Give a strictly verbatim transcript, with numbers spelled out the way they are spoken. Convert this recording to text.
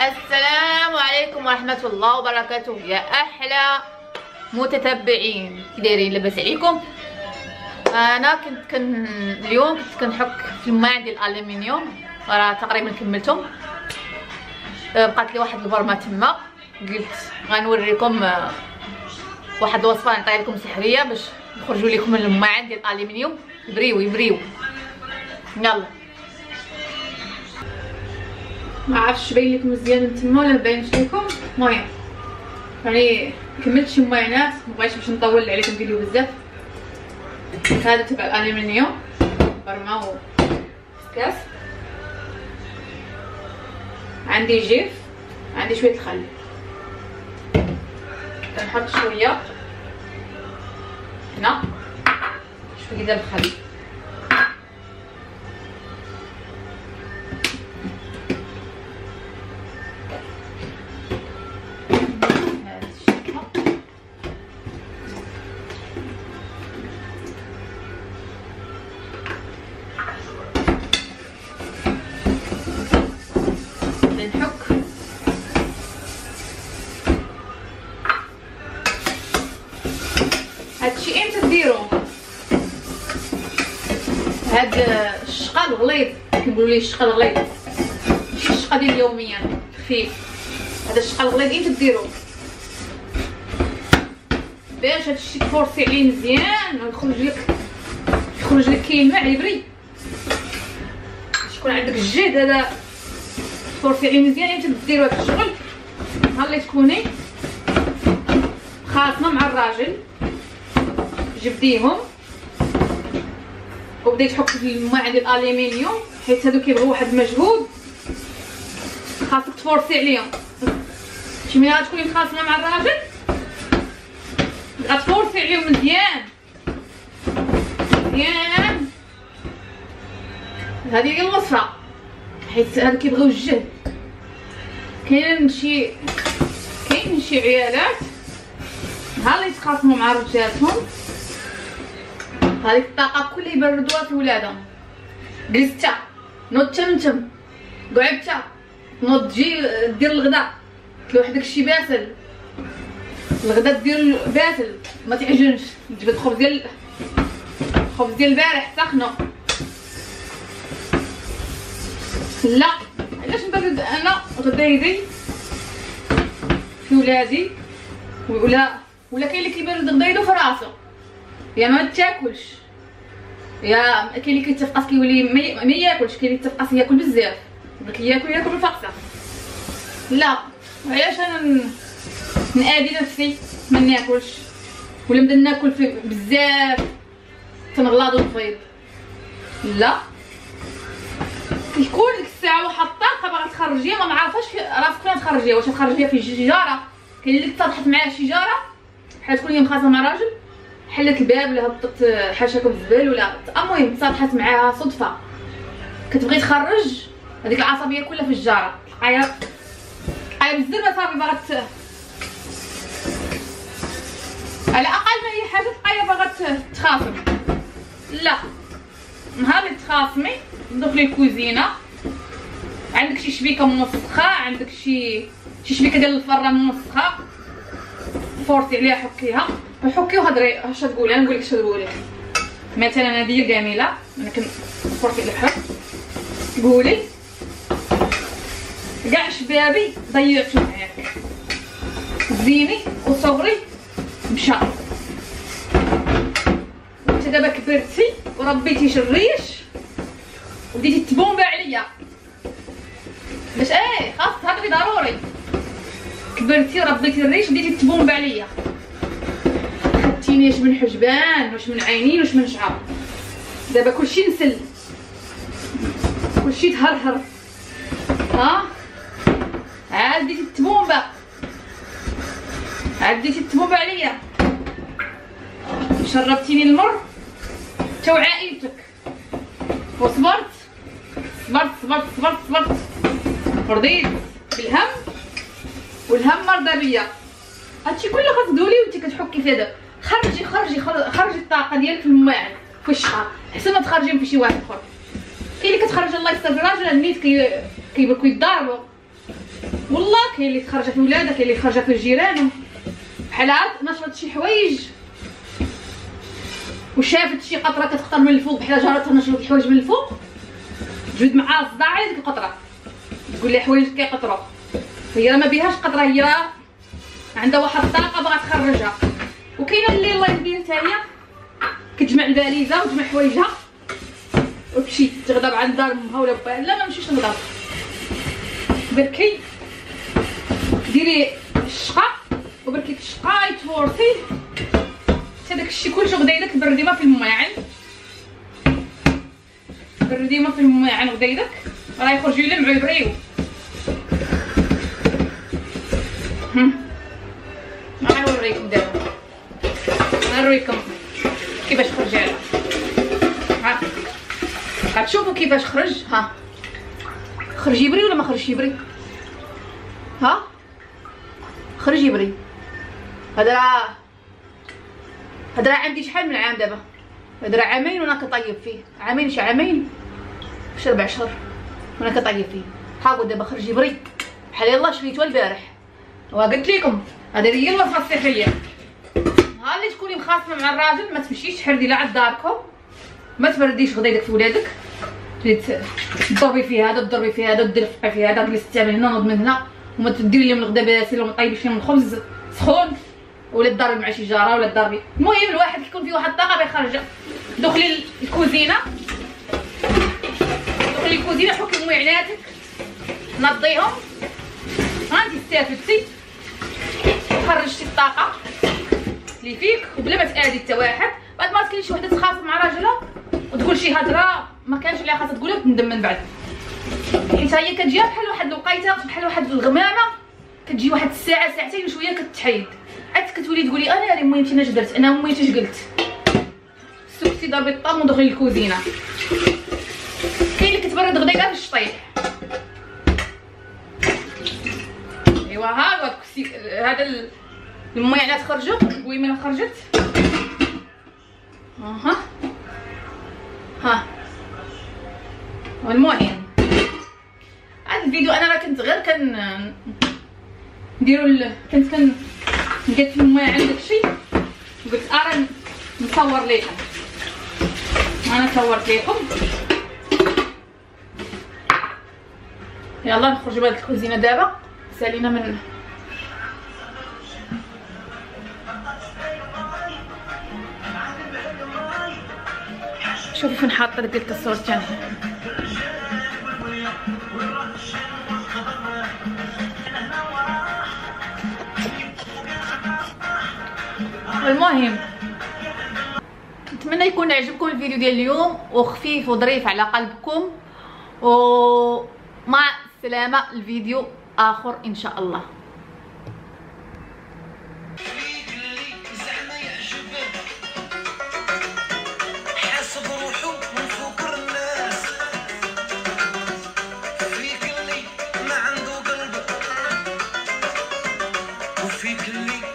السلام عليكم ورحمة الله وبركاته يا أحلى متتبعين، كي دايرين؟ لاباس عليكم؟ أنا كنت كن اليوم كنت كنحك في الماعن ديال الألمنيوم، راه تقريبا كملتهم. بقات لي واحد البرمه تما، قلت غنوريكم واحد الوصفه نعطيها لكم سحريه باش يخرجوا لكم من الماعن ديال الألمنيوم يبريو يبريو. يلا، ما عرفتش باين لكم مزيان من تما ولا باينش لكم. المهم يعني كملت شي ماينات، مبغيتش باش نطول عليكم فيديو بزاف. هذا تبع الالومنيوم، برمه و كاس، عندي جيف، عندي شويه الخل، كنحط شويه هنا، شويه ديال الخل، نحك هادشي امتى ديرو. هاد الشقه الغليظ كنقولوا ليه الشقه الغليظ، ماشي الشقه ديال يوميا خفيف. هذا الشقه الغليظ امتى ديرو باش هادشي تفورسي عليه مزيان ويخرج لك يخرج لك كاين الماء يبري، باش يكون عندك الجهد. هذا تفورسي عليه مزيان امتى ديروا هاد الشغل. نهار اللي تكوني خاصمه مع الراجل جبديهم وبداي تحك في الماعن ديال الالومنيوم، حيت هادو كيبغيو واحد المجهود خاصك تفورسي عليهم. شي ملي غتكوني مخاصمه مع الراجل غتفورسي عليهم مزيان مزيان. هذه هي الوصفه، حيت هادو كيبغيو الجهد. كاين شي كاين شي عيالات نهار اللي يتخاصموا مع رجالاتهم هذيك الطاقه كلها يبردوها في ولادهم. جلستا نوض تمتم، قعدتا نوض تجي دير الغدا، تلوح داكشي باسل، الغدا دير باسل ما تعجنش، تجبد الخبز ديال الخبز ديال البارح سخنو. لا، علاش نبرد انا غدا يدي في ولادي؟ ولا ولا كاين اللي كيبرد غدا يدو في راسو، يا ما تاكلش، يا كاين اللي كيتفقس كيولي ما ياكلش، كاين اللي يتفقس ياكل بزاف، ولا كياكل ياكل بالفقسه. لا، علاش انا نادي نفسي ما ناكلش ولا نبدا ناكل في بزاف تنغلاض ونفيض؟ لا، كيكون ديك الساعه واحد الطاقه باغا تخرجيها ما معرفاش راسك فين تخرجيها. واش تخرجيها في الشجاره؟ كاين اللي اتضحت معاه شجره بحال تكون هي مخاصمه مع راجل، حلت الباب ولا هبطت حاشاكم الزبال ولا المهم تصالحت معاها صدفه كتبغي تخرج، هذيك العصبيه كلها في الجاره تلقايها تلقايها بالزربه صافي باغا على اقل ما هي حاجه تلقايها باغا تخاصم. لا، نهار اللي تخاصمي تدخلي الكوزينه، عندك شي شبيكه منسخه، عندك شي شي شبيكه ديال الفره منسخه، فورتي عليها حكيها وحكي وهضري. اش تقولي؟ انا نقول لك اش تقولي. مثلا هذه جميله، انا كنفورتي على الحك، قولي كاع شبابي ضيعتو معاك، زيني وصغري مشى، انت دابا كبرتي وربيتي شريش وبديتي تبومبا عليا. باش ايه خاص تهضري ضروري، كبرتي وربيتي الريش بديتي تبومبا عليا، خدتيني واش من حجبان واش من عينين واش من شعر. دابا كلشي نسل، كلشي تهرهر، ها عاد بديتي تبومبا، عاد بديتي تبومبا عليا، شربتيني المر تا وعائلتك، وصبرت صبرت صبرت صبرت صبرت ورضيت بالهم والهم مرضى بيا. هادشي كله خاص تقولي وانت كتحكي فيه. دابا خرجي خرجي خرجي الطاقه ديالك في الماعن في الشهر، احسن ما تخرجي في شي واحد اخر. كاين اللي كتخرج الله يستر في راجل النيت كي كيبقاو يضاربوا والله كاين اللي خرجه في ولادها، كاين اللي خرجه في الجيران، بحال هاد نشرت شي حوايج وشافت شي قطره كتخطر من الفوق بحال جارتها نشرت الحوايج من الفوق، تجبد معاها صداع ديك القطره تقول لي حوايج كيقطروا، هي راه ما بيهاش قطره، هي راه عندها واحد الطاقه باغا تخرجها. وكاينه اللي الله يهديها حتى هي كتجمع الفاليزه وتجمع حوايجها وتمشي تغضب عند دار امها ولا باها. لا ما نمشيش نغضب، بركي ديري الشقه وبركي تشقاي تفورتي حتى داكشي كلشي غدا يدك برديمه في الماعن، برديمه في الماعن غدا يدك راه يخرجوا يلمعوا يبريو. غنوريكم دابا، غنوريكم كيفاش خرج هذا. ها غتشوفوا كيفاش خرج. ها خرج يبري ولا ما خرجش يبري؟ ها خرج يبري. هذا راه هذا راه عندي شحال من عام دابا، هذا راه عامين وانا كطيب فيه، عامين شي عامين شي ربع شهور وانا كطيب فيه. ها هو دابا خرج يبري بحال يلاه شريتو البارح. وقلت لكم هذه هي الوصفه الصحيه. نهار اللي تكوني مخاصمه مع الراجل ما تمشيش تحردي لا عند داركم، ما تبرديش غدا يدك في ولادك، تضربي في هذا تضربي في هذا تدلفقي في هذا، جلستي تعملي هنا نوض من هنا، وما تديري لهم الغدا باسل وما طيبيش لهم الخبز سخون ولا تضربي مع شي جاره ولا تضربي. المهم الواحد كيكون فيه واحد الطاقه بيخرج. دخلي الكوزينه، دخلي الكوزينه حكي مويعناتك نضيهم، ها انت استافدتي خرجتي الطاقه اللي فيك وبلا ما تاذي حتى واحد. بعد ما تكون شي وحده تخاصم مع راجلها وتقول شي هضره ما كانش اللي خاصها تقولها وتندم من بعد، حيت هي كتجي بحال واحد الوقيته بحال واحد الغمامه، كتجي واحد الساعه ساعتين وشويه كتحيد، عاد كتولي تقولي انا راه المهم اش درت، انا المهم اش قلت. سكتي ضربي الطام ودخلي الكوزينه. كاين اللي كتبرد غدا كاع في الشطيح. ايوا ها هو هذا المويعنات خرجوا ويمين خرجت. اها ها والمهم هذا الفيديو انا راه كنت غير كن نديرو ال... كنت كن لقيت في الماعن داكشي قلت ارا نصور لكم، انا صورت لكم. يلا نخرجوا بهاد الكوزينه دابا، سالينا من شوفي فين حاطه ديك التصوير الثاني. المهم نتمنى يكون عجبكم الفيديو ديال اليوم وخفيف وظريف على قلبكم، ومع السلامه الفيديو اخر ان شاء الله. فيك اللي